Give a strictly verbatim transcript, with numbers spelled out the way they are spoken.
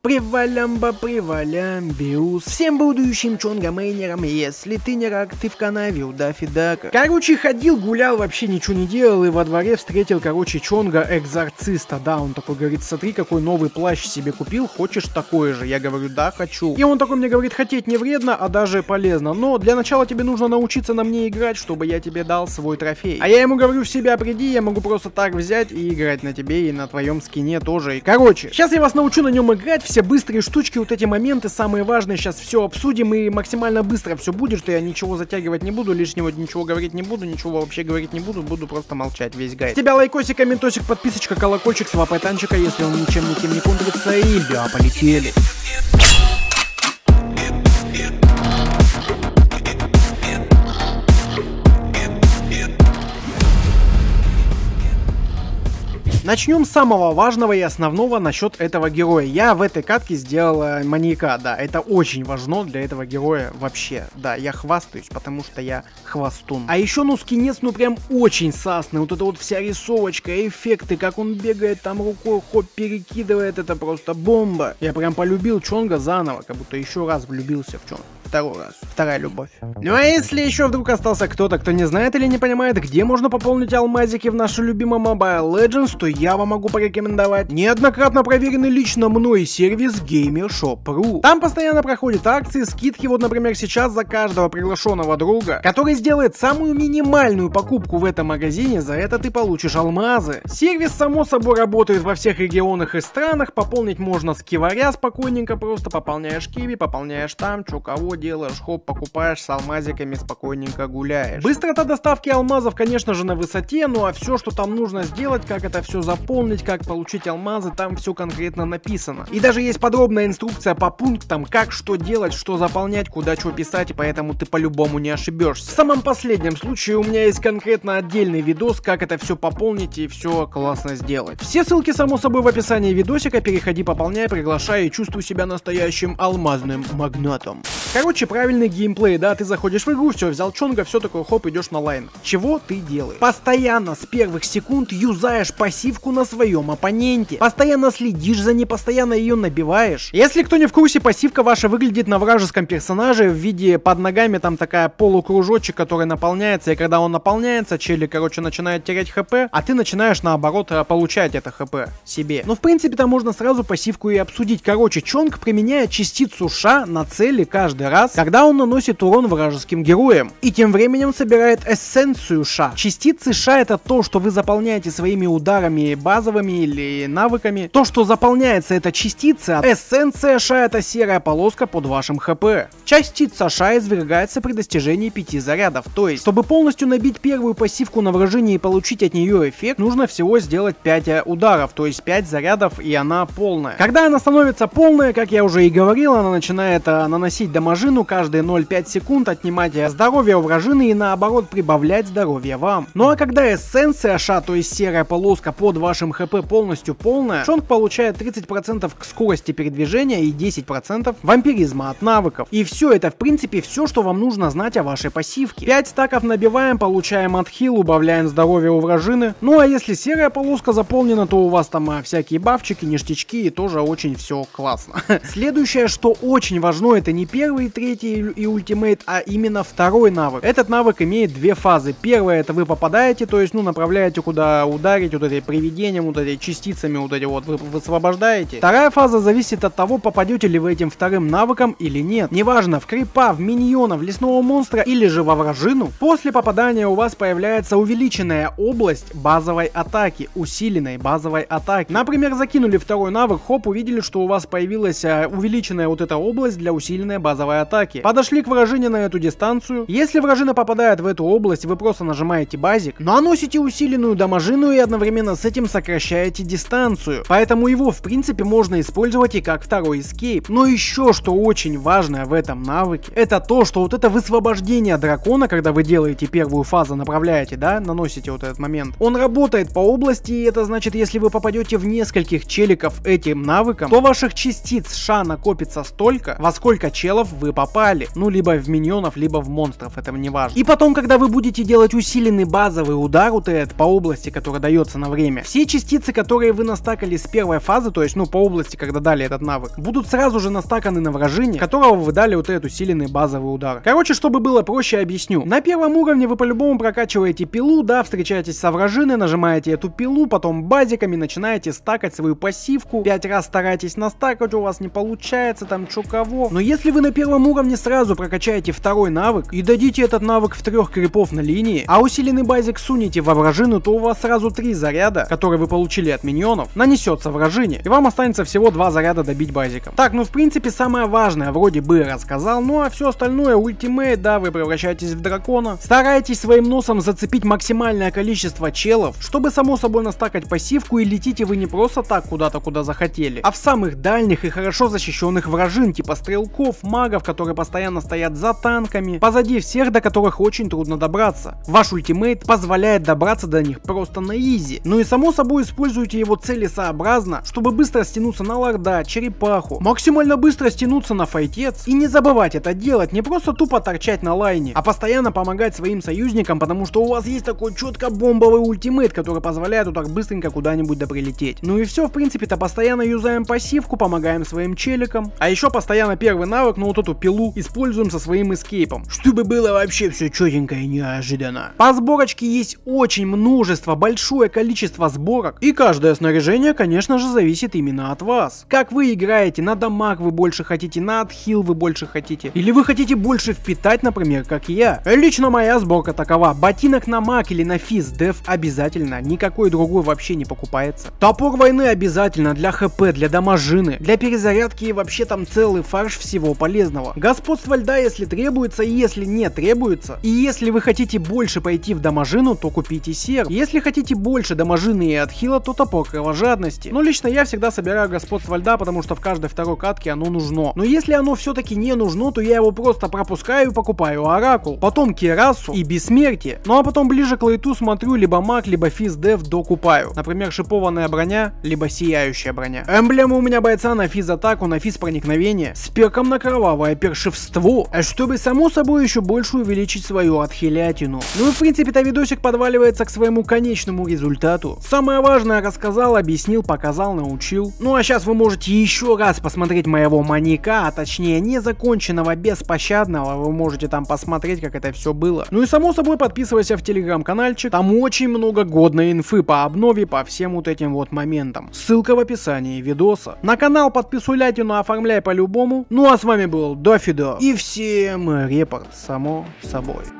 Привалямба, привалямбиус. Всем будущим чонгамейнерам, если ты не рак, ты в канаве у Даффи Дака. Короче, ходил, гулял, вообще ничего не делал, и во дворе встретил, короче, чонга экзорциста. Да, он такой говорит: смотри, какой новый плащ себе купил, хочешь такой же? Я говорю: да, хочу. И он такой мне говорит: хотеть не вредно, а даже полезно, но для начала тебе нужно научиться на мне играть, чтобы я тебе дал свой трофей. А я ему говорю: в себя приди, я могу просто так взять и играть на тебе и на твоем скине тоже. И короче, сейчас я вас научу на нем играть, все быстрые штучки, вот эти моменты самые важные, сейчас все обсудим и максимально быстро все будет, что я ничего затягивать не буду, лишнего ничего говорить не буду, ничего вообще говорить не буду, буду просто молчать весь гайд. С тебя лайкосик, комментосик, подписочка, колокольчик, свапай танчика, если он ничем никем не контрится, и да, полетели. Начнем с самого важного и основного насчет этого героя. Я в этой катке сделал э, маньяка, да, это очень важно для этого героя вообще. Да, я хвастаюсь, потому что я хвостун. А еще, ну, скинец, ну, прям очень сасный. Вот эта вот вся рисовочка, эффекты, как он бегает там рукой, хоп, перекидывает, это просто бомба. Я прям полюбил чонга заново, как будто еще раз влюбился в чонга. Второй раз. Вторая любовь. Ну а если еще вдруг остался кто-то, кто не знает или не понимает, где можно пополнить алмазики в нашем любимом Mobile Legends, то я вам могу порекомендовать неоднократно проверенный лично мной сервис Gamershop точка ру. Там постоянно проходят акции, скидки. Вот, например, сейчас за каждого приглашенного друга, который сделает самую минимальную покупку в этом магазине, за это ты получишь алмазы. Сервис, само собой, работает во всех регионах и странах. Пополнить можно с киваря спокойненько, просто пополняешь киви, пополняешь там, чё кого делаешь, хоп, покупаешь с алмазиками, спокойненько гуляешь. Быстрота доставки алмазов, конечно же, на высоте, ну а все, что там нужно сделать, как это все заполнить, как получить алмазы, там все конкретно написано. И даже есть подробная инструкция по пунктам, как что делать, что заполнять, куда что писать, и поэтому ты по-любому не ошибешься. В самом последнем случае у меня есть конкретно отдельный видос, как это все пополнить и все классно сделать. Все ссылки, само собой, в описании видосика, переходи, пополняй, приглашай и чувствуй себя настоящим алмазным магнатом. Короче, правильный геймплей, да, ты заходишь в игру, все, взял чонга, все такое, хоп, идешь на лайн. Чего ты делаешь? Постоянно с первых секунд юзаешь пассивку на своем оппоненте. Постоянно следишь за ней, постоянно ее набиваешь. Если кто не в курсе, пассивка ваша выглядит на вражеском персонаже в виде под ногами там такая полукружочек, который наполняется, и когда он наполняется, челик, короче, начинает терять хп, а ты начинаешь, наоборот, получать это хп себе. Но, в принципе, там можно сразу пассивку и обсудить. Короче, чонг применяет частицу ша на цели каждый раз, когда он наносит урон вражеским героям, и тем временем собирает эссенцию ша. Частицы ша — это то, что вы заполняете своими ударами базовыми или навыками. То, что заполняется, это частица, а эссенция ша — это серая полоска под вашим хп. Частица ша извергается при достижении пяти зарядов, то есть, чтобы полностью набить первую пассивку на вражине и получить от нее эффект, нужно всего сделать пять ударов, то есть пять зарядов, и она полная. Когда она становится полная, как я уже и говорил, она начинает а, наносить дамажину каждые ноль целых пять секунд, отнимать здоровье у вражины и наоборот прибавлять здоровье вам. Ну а когда эссенция ша, то есть серая полоска под вашим хп, полностью полная, чонг получает тридцать процентов к скорости передвижения и десять процентов вампиризма от навыков. И все это, в принципе, все, что вам нужно знать о вашей пассивке. пять стаков набиваем, получаем отхил, убавляем здоровье у вражины. Ну а если серая полоска заполнена, то у вас там а, всякие бафчики, ништячки, и тоже очень все классно. Следующее, что очень важно, это не первый, третий и ультимейт, а именно второй навык. Этот навык имеет две фазы. Первая — это вы попадаете, то есть, ну, направляете куда ударить, вот этой привидением, вот этой частицами, вот эти вот вы высвобождаете. Вторая фаза зависит от того, попадете ли вы этим вторым навыком или нет. Неважно, в крипа, в миньона, в лесного монстра или же во вражину. После попадания у вас появляется увеличенная область базовой атаки, усиленной базовой атаки. Например, закинули второй навык, хоп, увидели, что у вас появилась а, увеличенная вот эта область для усиленной базовой атаки. Подошли к вражине на эту дистанцию. Если вражина попадает в эту область, вы просто нажимаете базик, наносите усиленную дамажину и одновременно с этим сокращаете дистанцию. Поэтому его, в принципе, можно использовать и как второй эскейп. Но еще что очень важное в этом навыке, это то, что вот это высвобождение дракона, когда вы делаете первую фазу, направляете, да, наносите вот этот момент, он работает по области, и это значит, если вы попадете в нескольких челиков этим навыком, то ваших частиц ша накопится столько, во сколько челов вы попали, ну либо в миньонов, либо в монстров, это не важно. И потом, когда вы будете делать усиленный базовый удар у ТЭД по области, который дается на время, все частицы, которые вы настакали с первой фазы, то есть ну по области, когда дали этот навык, будут сразу же настаканы на вражине, которого вы дали вот этот усиленный базовый удар. Короче, чтобы было проще, объясню. На первом уровне вы по-любому прокачиваете пилу, да, встречаетесь со вражиной, нажимаете эту пилу, потом базиками начинаете стакать свою пассивку, пять раз старайтесь настакать, у вас не получается, там чё кого. Но если вы на первом уровне сразу прокачаете второй навык и дадите этот навык в трех крипов на линии, а усиленный базик сунете во вражину, то у вас сразу три заряда, которые вы получили от миньонов, нанесется вражине, и вам останется всего два заряда добить базиком. Так, ну в принципе самое важное вроде бы рассказал, ну а все остальное ультимейт, да, вы превращаетесь в дракона, старайтесь своим носом зацепить максимальное количество челов, чтобы само собой настакать пассивку, и летите вы не просто так куда-то, куда захотели, а в самых дальних и хорошо защищенных вражин, типа стрелков, магов, которые постоянно стоят за танками, позади всех, до которых очень трудно добраться. Ваш ультимейт позволяет добраться до них просто на изи, ну и само собой используйте его целесообразно, чтобы быстро стянуться на лорда, черепаху, максимально быстро стянуться на файтец, и не забывать это делать, не просто тупо торчать на лайне, а постоянно помогать своим союзникам, потому что у вас есть такой четко бомбовый ультимейт, который позволяет вот так быстренько куда-нибудь доприлететь. Ну и все, в принципе-то постоянно юзаем пассивку, помогаем своим челикам, а еще постоянно первый навык, ну вот эту пилу, используем со своим эскейпом, чтобы было вообще все четенько и неожиданно. По сборочке есть очень множество, большое количество сборок, и каждое снаряжение, конечно же, зависит именно от вас. Как вы играете, на дамаг вы больше хотите, на отхил вы больше хотите, или вы хотите больше впитать, например, как я. Лично моя сборка такова: ботинок на маг или на физ деф обязательно, никакой другой вообще не покупается. Топор войны обязательно для хп, для дамажины, для перезарядки и вообще там целый фарш всего полезного. Господство льда, если требуется, и если не требуется. И если вы хотите больше пойти в дамажину, то купите серп. Если хотите больше дамажины и отхила, то топор кровожадности. Но лично я всегда собираю господство льда, потому что в каждой второй катке оно нужно. Но если оно все-таки не нужно, то я его просто пропускаю и покупаю оракул, потом кирасу и бессмертие. Ну а потом ближе к лейту смотрю либо маг, либо физ деф докупаю. Например, шипованная броня, либо сияющая броня. Эмблема у меня бойца на физ атаку, на физ проникновение, с перком на кровавое першевство, чтобы само собой еще больше увеличить свою отхилятину. Ну и в принципе-то видосик подваливается к своему конечному результату. Самое важное рассказал, объяснил, показал, научил. Ну а сейчас вы можете еще раз посмотреть моего маньяка, а точнее незаконченного, беспощадного. Вы можете там посмотреть, как это все было. Ну и само собой подписывайся в телеграм-канальчик, там очень много годной инфы по обнове, по всем вот этим вот моментам. Ссылка в описании видоса. На канал подписулятину оформляй по-любому. Ну а с вами был Дофидо и всем репорт, само собой.